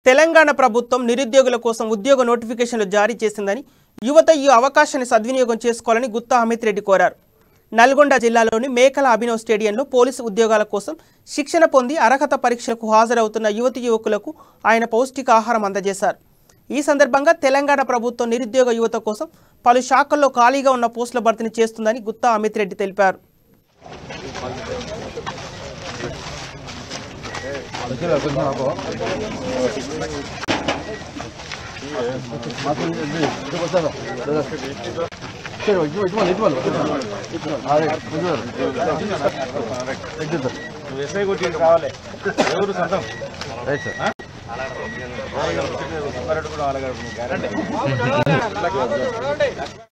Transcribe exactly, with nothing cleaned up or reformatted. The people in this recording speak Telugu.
తెలంగాణ ప్రభుత్వం నిరుద్యోగుల కోసం ఉద్యోగ నోటిఫికేషన్లు జారీ చేసిందని యువత ఈ అవకాశాన్ని సద్వినియోగం చేసుకోవాలని గుత్తా అమిత్ రెడ్డి కోరారు. నల్గొండ జిల్లాలోని మేకల అభినవ్ స్టేడియంలో పోలీసు ఉద్యోగాల కోసం శిక్షణ పొంది అర్హత పరీక్షలకు హాజరవుతున్న యువతి యువకులకు ఆయన పౌష్టికాహారం అందజేశారు. ఈ సందర్భంగా తెలంగాణ ప్రభుత్వం నిరుద్యోగ యువత కోసం పలు శాఖల్లో ఖాళీగా ఉన్న పోస్టుల భర్తీ చేస్తుందని గుత్తా అమిత్ రెడ్డి తెలిపారు. రావాలి.